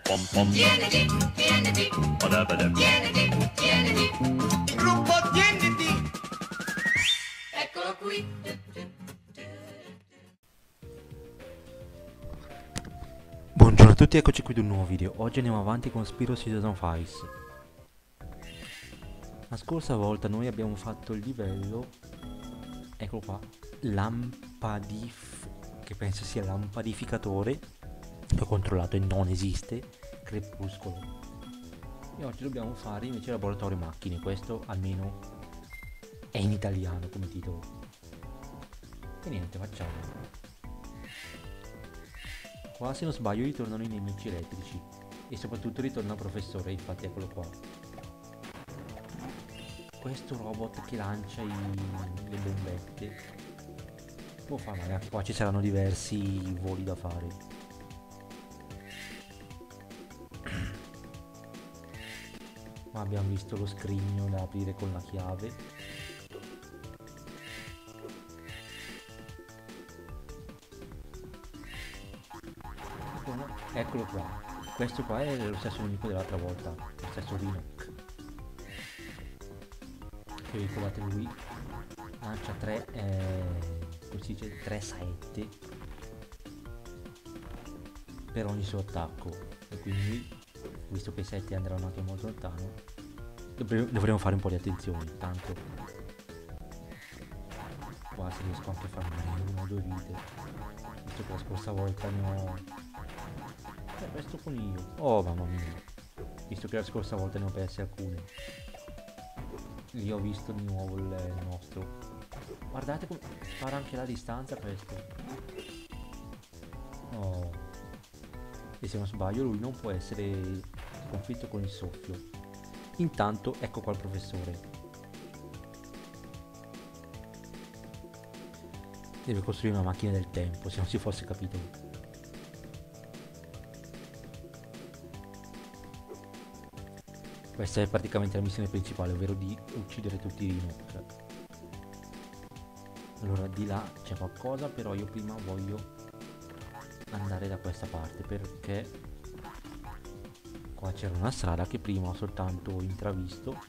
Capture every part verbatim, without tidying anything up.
Pom pom. T N T, T N T, Badabada. T N T, T N T. Gruppo T N T. Eccolo qui. Buongiorno a tutti, eccoci qui ad un nuovo video. Oggi andiamo avanti con Spyro Season Five. La scorsa volta noi abbiamo fatto il livello, eccolo qua, lampadif, che penso sia lampadificatore, che ho controllato e non esiste, crepuscolo. E oggi dobbiamo fare invece laboratorio macchine, questo almeno è in italiano come titolo. E niente, facciamo. Qua se non sbaglio ritornano i nemici elettrici e soprattutto ritorna il professore, infatti eccolo qua. Questo robot che lancia i, le bombette può fare male, anche qua ci saranno diversi voli da fare. Qua abbiamo visto lo scrigno da aprire con la chiave. Eccolo qua, questo qua è lo stesso nemico dell'altra volta, lo stesso Rinoc. Che ricordate lui lancia tre, eh, come si dice, tre saette per ogni suo attacco. E quindi, visto che i sette andranno anche molto lontano, dovremo fare un po' di attenzione, tanto qua se riesco anche a farmi una o due vite, visto che la scorsa volta ne ho... Eh, questo coniglio, oh mamma mia, visto che la scorsa volta ne ho perse alcune. Lì ho visto di nuovo il, il nostro, guardate come spara anche la distanza questo. Oh, e se non sbaglio lui non può essere sconfitto con il soffio. Intanto ecco qua il professore, deve costruire una macchina del tempo, se non si fosse capito. Questa è praticamente la missione principale, ovvero di uccidere tutti i Rinoc. Allora di là c'è qualcosa, però io prima voglio andare da questa parte, perché qua c'era una strada che prima ho soltanto intravisto.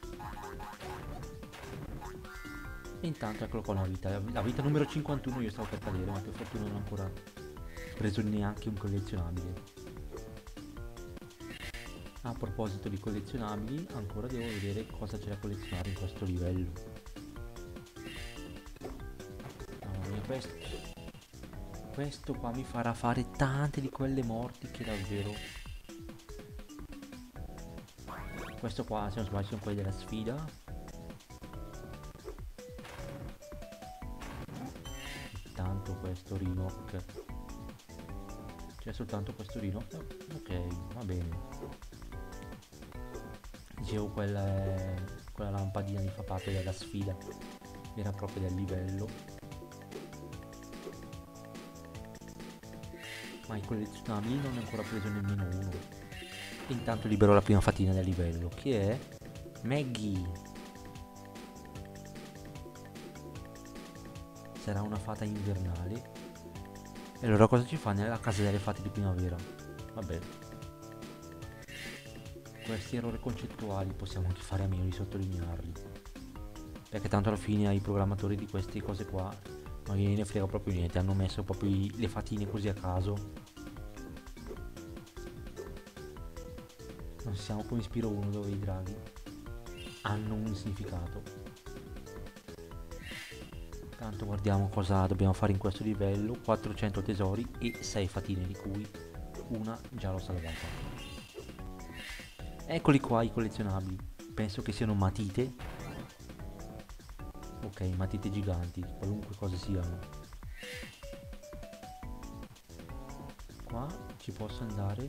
E intanto eccolo qua una vita, la vita numero cinquantuno, io stavo per cadere, ma per fortuna non ho ancora preso neanche un collezionabile. A proposito di collezionabili, ancora devo vedere cosa c'è da collezionare in questo livello. Mamma mia, questo, questo qua mi farà fare tante di quelle morti che davvero... Questo qua, se non sbaglio, sono quelli della sfida. Tanto questo Rinoc. C'è soltanto questo Rinoc. Ok, va bene. Dicevo, quella, è, quella lampadina mi fa parte della sfida vera e propria del livello. Ma i collezionabili non ne ho ancora preso nemmeno uno. E intanto libero la prima fatina del livello, che è Maggie. Sarà una fata invernale. E allora cosa ci fa nella casa delle fate di primavera? Vabbè, questi errori concettuali possiamo anche fare a meno di sottolinearli, perché tanto alla fine ai programmatori di queste cose qua non gliene frega proprio niente, hanno messo proprio i, le fatine così a caso. Non siamo come Spyro uno dove i draghi hanno un significato. Tanto guardiamo cosa dobbiamo fare in questo livello. Quattrocento tesori e sei fatine, di cui una già l'ho salvata. Eccoli qua i collezionabili, penso che siano matite. Ok, matite giganti, qualunque cosa siano. Qua ci posso andare.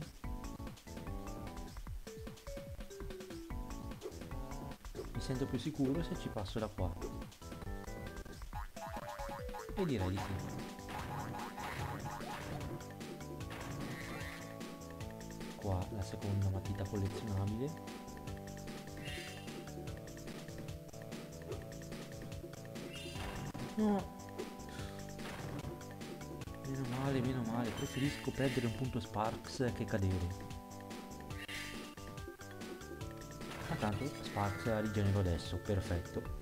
Mi sento più sicuro se ci passo da qua. E direi di sì. Qua la seconda matita collezionabile. No, meno male, meno male, preferisco perdere un punto Sparks che cadere. Pertanto Sparx la rigenero adesso, perfetto.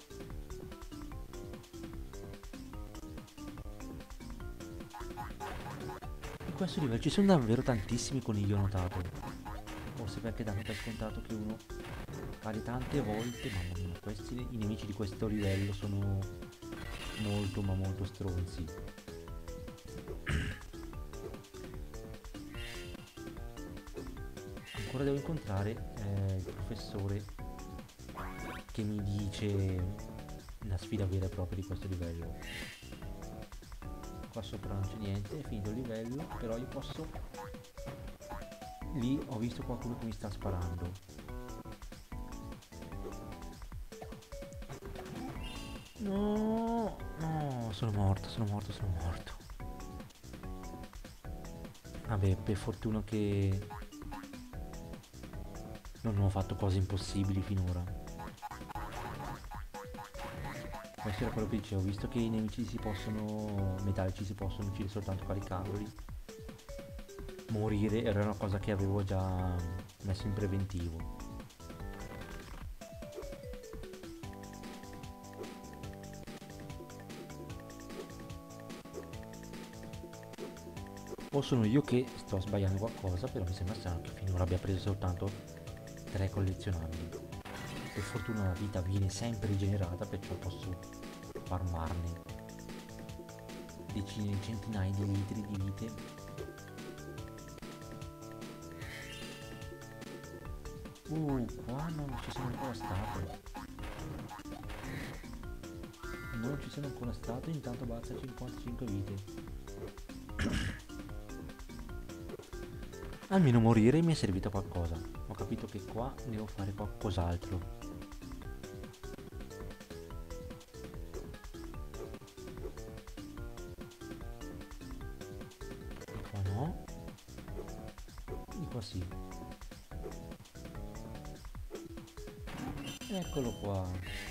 In questo livello ci sono davvero tantissimi conigli, ho notato. Forse perché danno per scontato che uno cade tante volte. Mamma mia, questi, i nemici di questo livello sono molto ma molto stronzi. Ancora devo incontrare eh, il professore che mi dice la sfida vera e propria di questo livello. Qua sopra non c'è niente, è finito il livello, però io posso... Lì ho visto qualcuno che mi sta sparando. No, no, sono morto, sono morto, sono morto. Vabbè, per fortuna che non ho fatto cose impossibili finora. Questo era quello che dicevo, visto che i nemici si possono, metallici si possono uccidere soltanto caricandoli, morire era una cosa che avevo già messo in preventivo. O sono io che sto sbagliando qualcosa, però mi sembra strano che finora abbia preso soltanto tre collezionabili. Per fortuna la vita viene sempre rigenerata, perciò posso farmarne decine di centinaia di litri di vite. Uh, qua non ci sono ancora stato. Non ci sono ancora stato, intanto basta cinquantacinque vite. Almeno morire mi è servito a qualcosa. Ho capito che qua devo fare qualcos'altro. Di qua no. Di qua sì. Eccolo qua.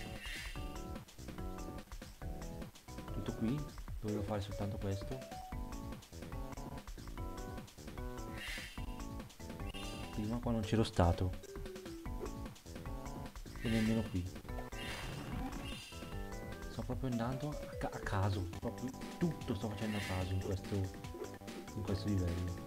Tutto qui? Dovevo fare soltanto questo? Prima qua non c'ero stato. E nemmeno qui. Sto proprio andando a, ca a caso. Proprio tutto sto facendo a caso in questo, in questo livello.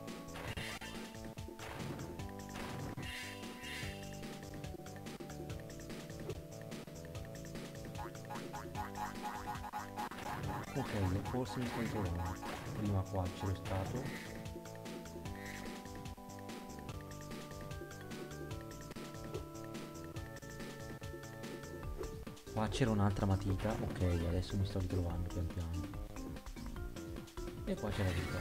Ok, forse mi sto ritrovando. Prima qua c'ero stato. Qua c'era un'altra matita. Ok, adesso mi sto ritrovando pian piano. E qua c'è la vita.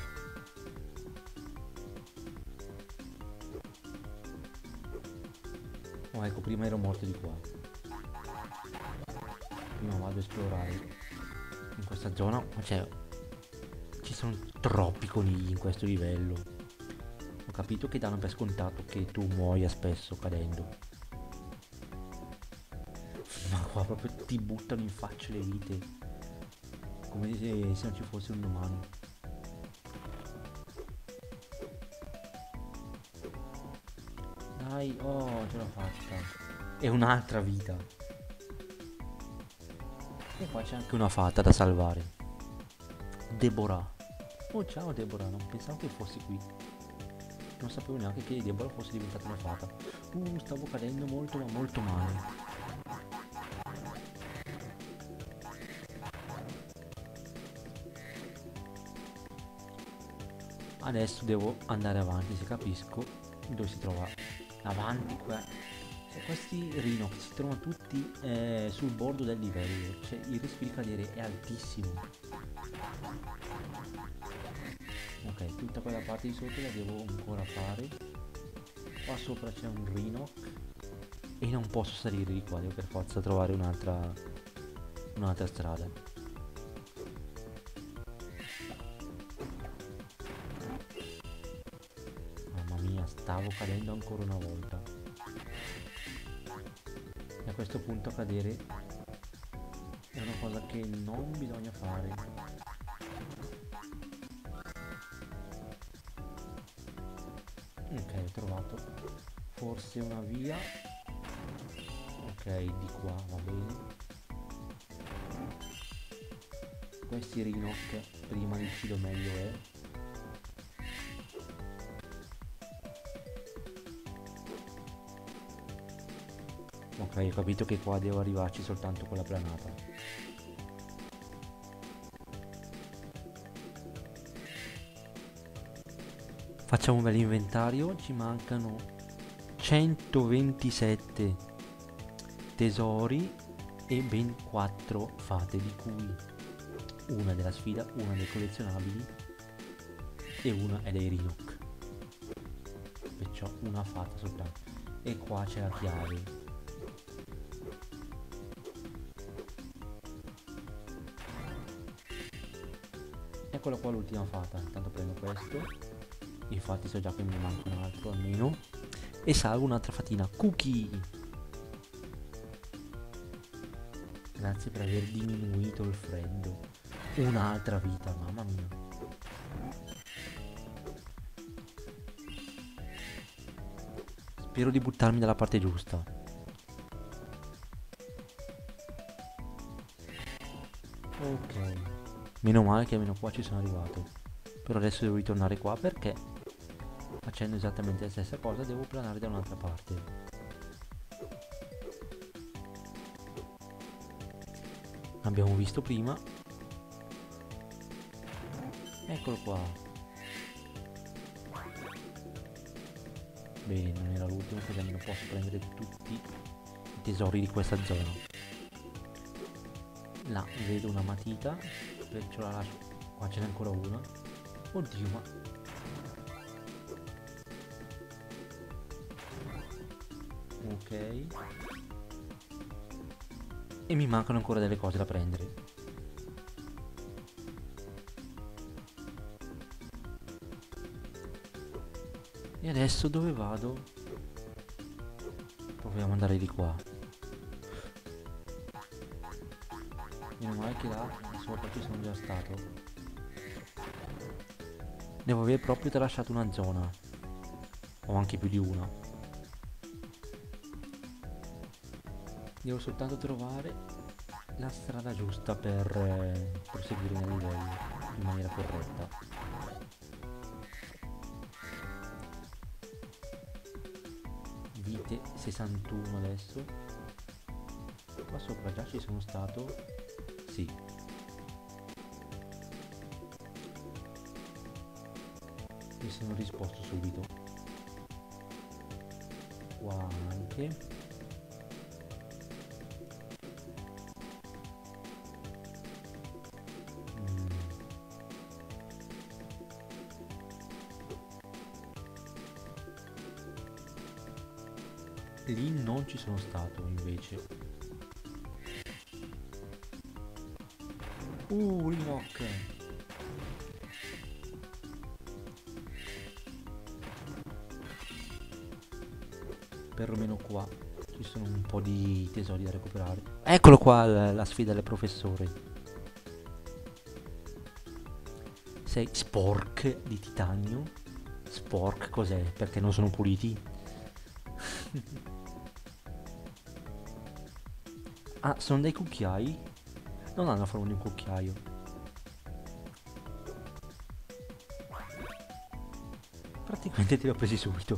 Oh, ecco, prima ero morto di qua. Prima vado a esplorare in questa zona. Cioè, ci sono troppi conigli in questo livello. Ho capito che danno per scontato che tu muoia spesso cadendo. Ma qua proprio ti buttano in faccia le vite, come se, se non ci fosse un domani. Dai, oh, ce l'ho fatta. E un'altra vita. E qua c'è anche una fata da salvare. Deborah. Oh, ciao Deborah, non pensavo che fossi qui. Non sapevo neanche che Deborah fosse diventata una fata. Uh, stavo cadendo molto ma molto male. Adesso devo andare avanti, se capisco dove si trova. Avanti qua. Cioè, questi Rhinox si trovano tutti eh, sul bordo del livello. Cioè il rischio di cadere è altissimo. Ok, tutta quella parte di sotto la devo ancora fare. Qua sopra c'è un Rhinox e non posso salire di qua, devo per forza trovare un'altra un'altra strada. Stavo cadendo ancora una volta. E a questo punto cadere è una cosa che non bisogna fare. Ok, ho trovato forse una via. Ok, di qua va bene. Questi Rinoc prima di uccido meglio è. Ok, ho capito che qua devo arrivarci soltanto con la planata. Facciamo un bel inventario, ci mancano centoventisette tesori e ben quattro fate, di cui una della sfida, una dei collezionabili e una è dei Rinoc. Perciò una fata soltanto. E qua c'è la chiave. Eccola qua l'ultima fata. Intanto prendo questo. Infatti so già che mi manca un altro almeno. E salvo un'altra fatina. Cookie! Grazie per aver diminuito il freddo. Un'altra vita, mamma mia. Spero di buttarmi dalla parte giusta. Ok. Meno male che almeno qua ci sono arrivato. Però adesso devo ritornare qua perché, facendo esattamente la stessa cosa, devo planare da un'altra parte. Abbiamo visto prima. Eccolo qua. Bene, non era l'ultimo, così almeno posso prendere tutti i tesori di questa zona. Là vedo una matita, perciò la lascio. Qua ce n'è ancora una. Oddio, ma... Ok. E mi mancano ancora delle cose da prendere. E adesso dove vado? Proviamo ad andare di qua. Meno male che là sopra ci sono già stato. Devo aver proprio tralasciato una zona. O anche più di una. Devo soltanto trovare la strada giusta per eh, proseguire nel livello in maniera corretta. Vite sessantuno adesso. Qua sopra già ci sono stato. Sì. Mi sono risposto subito. Qua anche. Lì non ci sono stato invece. Uh, Rinoc. Perlomeno qua ci sono un po' di tesori da recuperare. Eccolo qua la, la sfida del professore. Sei spork di titanio. Spork cos'è? Perché non sono puliti? Ah, sono dei cucchiai? Non hanno la forma di un cucchiaio. Praticamente te li ho presi subito.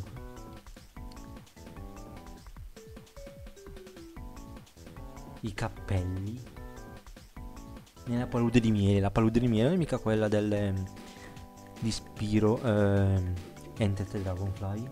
I cappelli. Nella palude di miele. La palude di miele non è mica quella del... Eh, di Spiro. Eh, Enter the Dragonfly.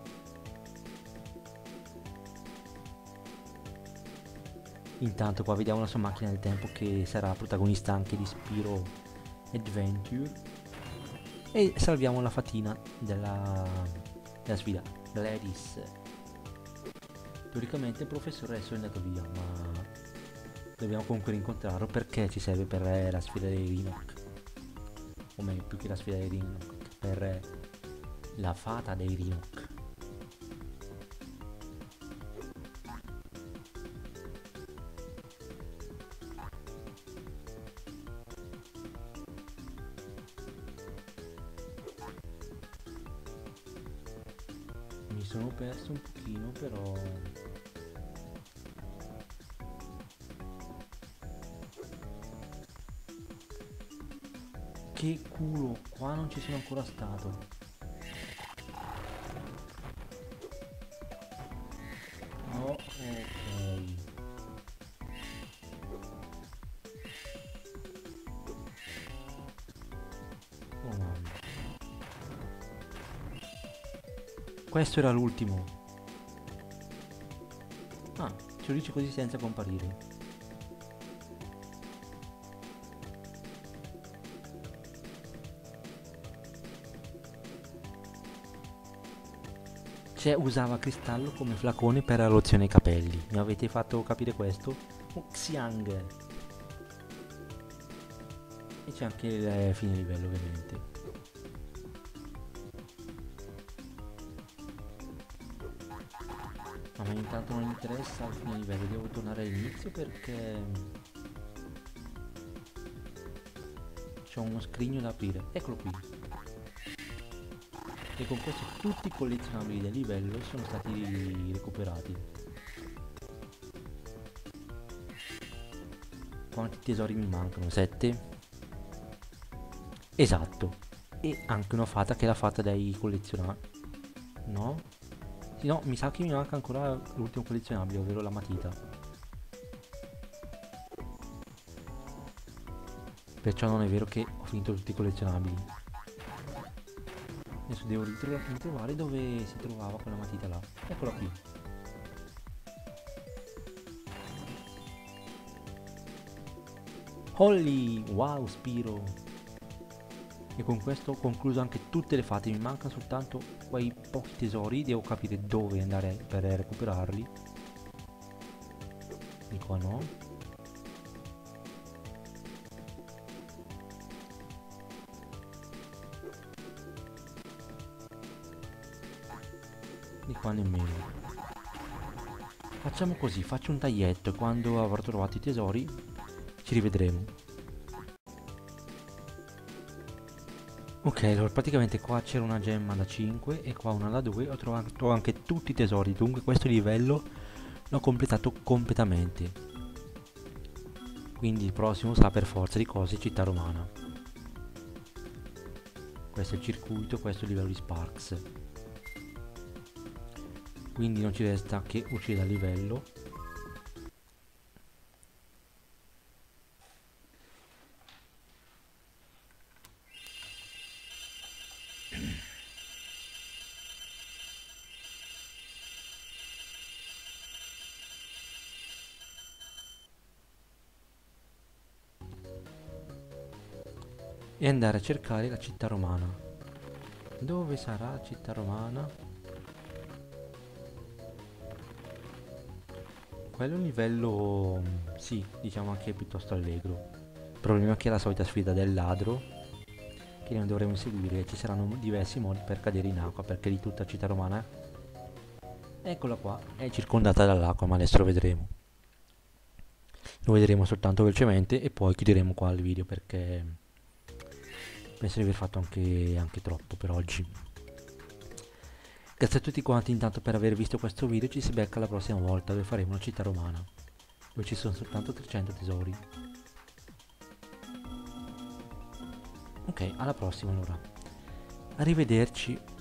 Intanto qua vediamo la sua macchina del tempo che sarà protagonista anche di Spiro Adventure. E salviamo la fatina della, della sfida Gladys. Teoricamente il professore adesso è andato via, ma dobbiamo comunque rincontrarlo perché ci serve per eh, la sfida dei Rinoc. O meglio, più che la sfida dei Rinoc, per eh, la fata dei Rinoc. Mi sono perso un pochino, però che culo, qua non ci sono ancora stato. No, ok. Oh mamma. Questo era l'ultimo. Ah, ce lo dice così senza comparire. Cioè usava cristallo come flacone per la lozione ai capelli. Mi avete fatto capire questo? Oh, Xiang. E c'è anche il eh, fine livello ovviamente. Ma a me intanto non interessa il fine livello, devo tornare all'inizio perché c'ho uno scrigno da aprire. Eccolo qui. E con questo tutti i collezionabili del livello sono stati recuperati. Quanti tesori mi mancano? sette? Esatto. E anche una fata che è la fata dei collezionabili. No? Sì, no, mi sa che mi manca ancora l'ultimo collezionabile, ovvero la matita. Perciò non è vero che ho finito tutti i collezionabili. Adesso devo ritro ritrovare dove si trovava quella matita là. Eccola qui. Holly! Wow, Spiro! E con questo ho concluso anche tutte le fate. Mi mancano soltanto quei pochi tesori. Devo capire dove andare per recuperarli. Di qua no. Di qua nemmeno. Facciamo così, faccio un taglietto e quando avrò trovato i tesori ci rivedremo. Ok, allora praticamente qua c'era una gemma da cinque e qua una da due. Ho trovato anche tutti i tesori, dunque questo livello l'ho completato completamente. Quindi il prossimo sarà per forza di cose città romana. Questo è il circuito, questo è il livello di Sparks. Quindi non ci resta che uscire dal livello. E andare a cercare la città romana. Dove sarà la città romana? Quello è un livello, sì, diciamo anche piuttosto allegro. Il problema è che è la solita sfida del ladro, che noi dovremo inseguire. Ci saranno diversi modi per cadere in acqua, perché di tutta città romana, eccola qua, è circondata dall'acqua, ma adesso lo vedremo. Lo vedremo soltanto velocemente e poi chiuderemo qua il video, perché penso di aver fatto anche, anche troppo per oggi. Grazie a tutti quanti intanto per aver visto questo video. Ci si becca la prossima volta dove faremo una città romana, dove ci sono soltanto trecento tesori. Ok, alla prossima allora. Arrivederci.